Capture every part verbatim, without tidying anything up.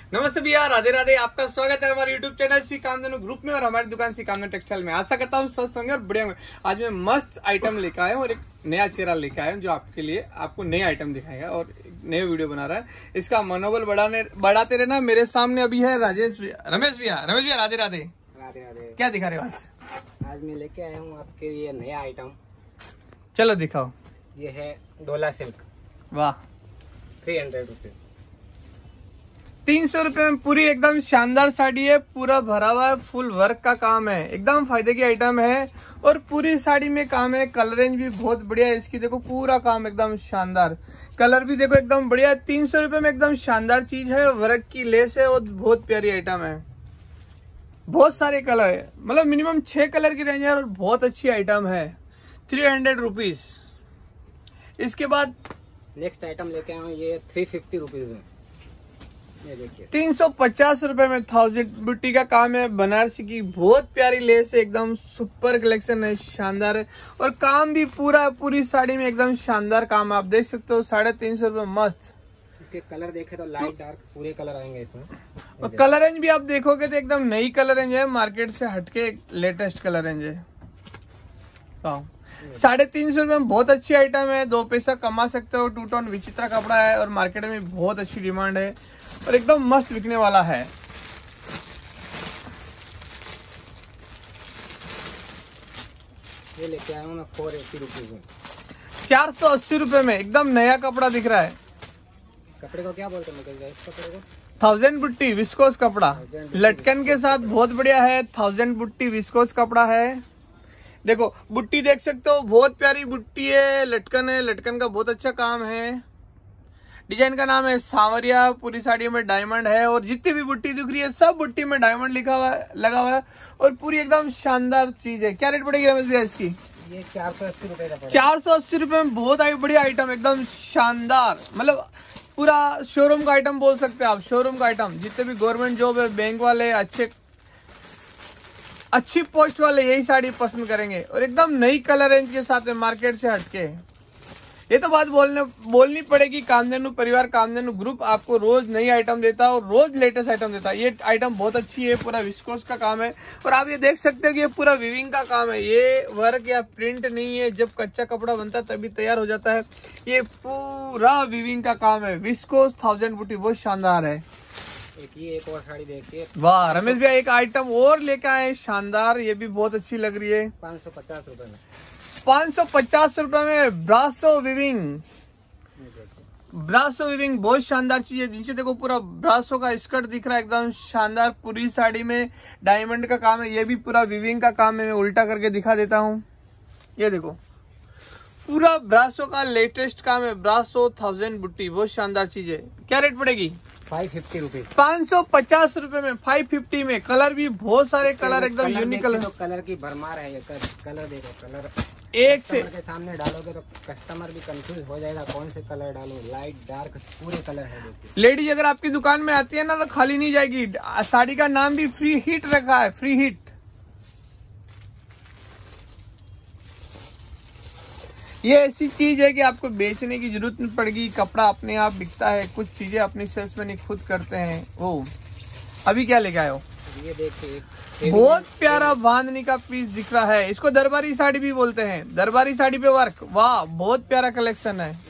नमस्ते भैया, राधे राधे। आपका स्वागत है हमारे YouTube channel C Kamdhenu group में और हमारी दुकान सी कामधेनु टेक्सटाइल में। आशा करता हूँ स्वस्थ होंगे और बढ़िया होंगे। आज मैं मस्त आइटम लेकर आया हूँ और एक नया चेहरा लेकर आया हूँ जो आपके लिए आपको नए आइटम दिखाएगा और नए वीडियो बना रहा है। इसका मनोबल बढ़ाने बढ़ाते रहना। मेरे सामने अभी है राजेश भैया, रमेश भैया। रमेश भैया राधे राधे। राधे राधे। क्या दिखा रहे हो आज? आज मैं लेके आया हूँ आपके लिए नया आइटम। चलो दिखाओ। ये है डोला सिल्क। वाह, थ्री हंड्रेड रुपीज तीन सौ रुपए में पूरी एकदम शानदार साड़ी है। पूरा भरा हुआ है, फुल वर्क का काम है, एकदम फायदे की आइटम है और पूरी साड़ी में काम है। कलर रेंज भी बहुत बढ़िया है इसकी। देखो पूरा काम एकदम शानदार, कलर भी देखो एकदम बढ़िया है। तीन सौ रुपए में एकदम शानदार चीज है। वर्क की लेस है और बहुत प्यारी आइटम है। बहुत सारे कलर है, मतलब मिनिमम छह कलर की रेंज है और बहुत अच्छी आइटम है। Three hundred rupees. इसके बाद नेक्स्ट आइटम लेके आया हूँ, ये थ्री फिफ्टी रुपीज में। ये देखिए तीन सौ पचास रुपए में थाउजेंड बुट्टी का काम है। बनारसी की बहुत प्यारी लेस है, एकदम सुपर कलेक्शन है, शानदार है और काम भी पूरा पूरी साड़ी में एकदम शानदार काम है। आप देख सकते हो साढ़े तीन सौ रुपए मस्त। इसके कलर देखे तो लाइट डार्क पूरे कलर आएंगे इसमें। और कलर रेंज भी आप देखोगे तो एकदम नई कलर रेंज है, मार्केट से हटके लेटेस्ट कलर रेंज है। साढ़े तीन सौ रुपए में बहुत अच्छी आइटम है। दो पैसा कमा सकते हो। टू टोन विचित्र कपड़ा है और मार्केट में बहुत अच्छी डिमांड है और एकदम मस्त बिकने वाला है। ये लेके आया हूँ मैं फोर एट्टी रुपीज में। चार सौ अस्सी रुपए में एकदम नया कपड़ा दिख रहा है। कपड़े को क्या बोलते हैं मुकेश भाई? इस कपड़े को थाउजेंड बुट्टी विस्कोस कपड़ा, लटकन के साथ बहुत बढ़िया है। थाउजेंड बुट्टी विस्कोस कपड़ा है। देखो बुट्टी देख सकते हो, बहुत प्यारी बुट्टी है। लटकन है, लटकन का बहुत अच्छा काम है। डिजाइन का नाम है सांवरिया। पूरी साड़ी में डायमंड है और जितनी भी बुट्टी दिख रही है सब बुट्टी में डायमंड लिखा हुआ है, लगा हुआ है और पूरी एकदम शानदार चीज है। क्या रेट पड़ेगी रमेश भैया इसकी? ये चार सौ अस्सी रुपए का। चार सौ अस्सी रुपए में बहुत आई बढ़िया आइटम, एकदम शानदार। मतलब पूरा शोरूम का आइटम बोल सकते हैं आप। शोरूम का आइटम, जितने भी गवर्नमेंट जॉब है, बैंक वाले, अच्छे अच्छी पोस्ट वाले यही साड़ी पसंद करेंगे और एकदम नई कलर रेंज के साथ में, मार्केट से हटके। ये तो बात बोलने बोलनी पड़ेगी, कामधेनु परिवार, कामधेनु ग्रुप आपको रोज नई आइटम देता है और रोज लेटेस्ट आइटम देता है। ये आइटम बहुत अच्छी है, पूरा विस्कोस का काम है और आप ये देख सकते हो कि ये पूरा वीविंग का काम है। ये वर्क या प्रिंट नहीं है, जब कच्चा कपड़ा बनता है तभी तैयार हो जाता है। ये पूरा वीविंग का काम है। विस्कोस थाउजेंड बुट्टी बहुत शानदार है। एक ये एक और साड़ी देखिए। वाह रमेश भैया, एक आइटम और लेकर आए शानदार, ये भी बहुत अच्छी लग रही है। पाँच सौ पचास रुपए में। पाँच सौ पचास रुपए में ब्रासो विविंग। ब्रासो विविंग बहुत शानदार चीज है। नीचे देखो पूरा ब्रासो का स्कर्ट दिख रहा है, एकदम शानदार। पूरी साड़ी में डायमंड का काम है। ये भी पूरा विविंग का काम है। मैं उल्टा करके दिखा देता हूँ। ये देखो पूरा ब्रासो का लेटेस्ट काम है। ब्रासो थाउजेंड बुट्टी बहुत शानदार चीज है। क्या रेट पड़ेगी? Five fifty rupees. पाँच सौ पचास रुपए में, फाइव फिफ्टी में। कलर भी बहुत सारे कलर एकदम यूनिक कलर। तो कलर की भरमार है। ये कलर देखो, कलर एक से के सामने डालोगे तो कस्टमर भी कंफ्यूज हो जाएगा कौन से कलर डालो। लाइट डार्क पूरे कलर है। देखिए लेडीज अगर आपकी दुकान में आती है ना तो खाली नहीं जाएगी। साड़ी का नाम भी फ्री हिट रखा है, फ्री हिट। ये ऐसी चीज है कि आपको बेचने की जरूरत नहीं पड़ेगी। कपड़ा अपने आप बिकता है। कुछ चीजें अपनी सेल्समैन खुद करते हैं। ओ अभी क्या लेके आए हो? ये देखिए बहुत प्यारा बांधनी का पीस दिख रहा है। इसको दरबारी साड़ी भी बोलते हैं। दरबारी साड़ी पे वर्क, वाह बहुत प्यारा कलेक्शन है,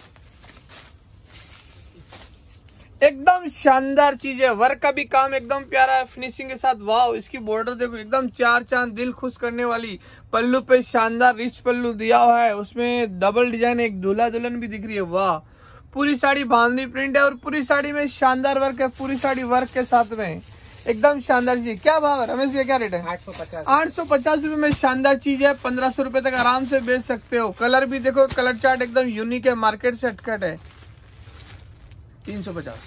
एकदम शानदार चीज है। वर्क का भी काम एकदम प्यारा है, फिनिशिंग के साथ। वाह इसकी बॉर्डर देखो, एकदम चार चांद, दिल खुश करने वाली। पल्लू पे शानदार रिच पल्लू दिया हुआ है, उसमें डबल डिजाइन, एक दूल्हा दुल्हन भी दिख रही है। वाह पूरी साड़ी बांधनी प्रिंट है और पूरी साड़ी में शानदार वर्क है। पूरी साड़ी वर्क के साथ में एकदम शानदार चीज। क्या भाव है रमेश भैया? क्या रेट है? आठ सौ पचास। आठ सौ पचास रुपए में शानदार चीज है। पंद्रह सौ रुपए तक आराम से बेच सकते हो। कलर भी देखो, कलर चार्ट एकदम यूनिक है, मार्केट से हटकट है। तीन सौ पचास।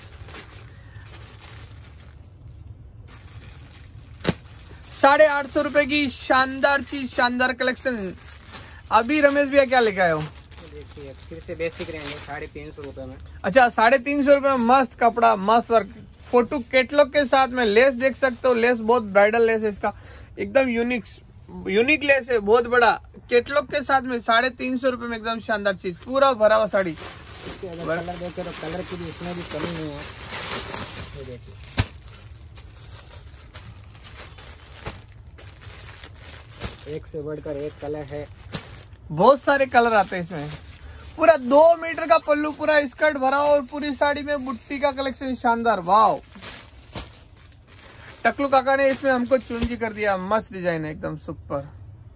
साढ़े आठ सौ रुपए की शानदार चीज, शानदार कलेक्शन। अभी रमेश भैया क्या लेके आए हो? देखिए फिर से बेसिक रेंज है, साढ़े तीन सौ रुपए में। अच्छा साढ़े तीन सौ रुपए में मस्त कपड़ा, मस्त वर्क, फोटो कैटलॉग के साथ में। लेस देख सकते हो, लेस बहुत ब्राइडल लेस है इसका, एकदम यूनिक यूनिक लेस है, बहुत बड़ा। कैटलॉग के साथ में साढ़े तीन सौ रुपए में एकदम शानदार चीज, पूरा भरा हुआ साड़ी। कलर देखे तो कलर की भी इसमें भी कमी नहीं है। ये देखिए एक से बढ़कर एक कलर है, बहुत सारे कलर आते हैं इसमें। पूरा दो मीटर का पल्लू, पूरा स्कर्ट भरा और पूरी साड़ी में बुट्टी का कलेक्शन शानदार। वाव, टकलू काका ने इसमें हमको चुनजी कर दिया। मस्त डिजाइन है, एकदम सुपर।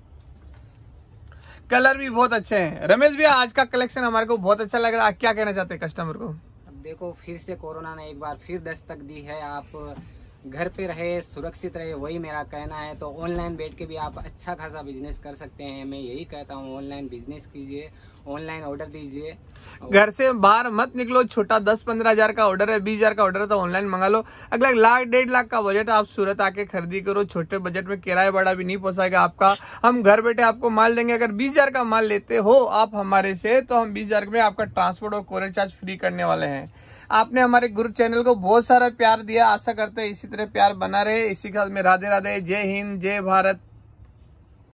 कलर भी बहुत अच्छे हैं। रमेश भैया, आज का कलेक्शन हमारे को बहुत अच्छा लग रहा है। क्या कहना चाहते हैं कस्टमर को? अब देखो, फिर से कोरोना ने एक बार फिर दस्तक दी है। आप घर पे रहे, सुरक्षित रहे, वही मेरा कहना है। तो ऑनलाइन बैठ के भी आप अच्छा खासा बिजनेस कर सकते हैं। मैं यही कहता हूँ, ऑनलाइन बिजनेस कीजिए, ऑनलाइन ऑर्डर दीजिए, घर से बाहर मत निकलो। छोटा दस पंद्रह हजार का ऑर्डर है, बीस हजार का ऑर्डर है तो ऑनलाइन मंगा लो। अगला लाख डेढ़ लाख का बजट, आप सूरत आके खरीदी करो। छोटे बजट में किराया बड़ा भी नहीं पोसाएगा आपका। हम घर बैठे आपको माल देंगे। अगर बीस हजार का माल लेते हो आप हमारे से, तो हम बीस हजार में आपका ट्रांसपोर्ट और कोरियर चार्ज फ्री करने वाले हैं। आपने हमारे गुरु चैनल को बहुत सारा प्यार दिया, आशा करते हैं इसी तरह प्यार बना रहे। इसी के साथ में राधे राधे, जय हिंद, जय भारत।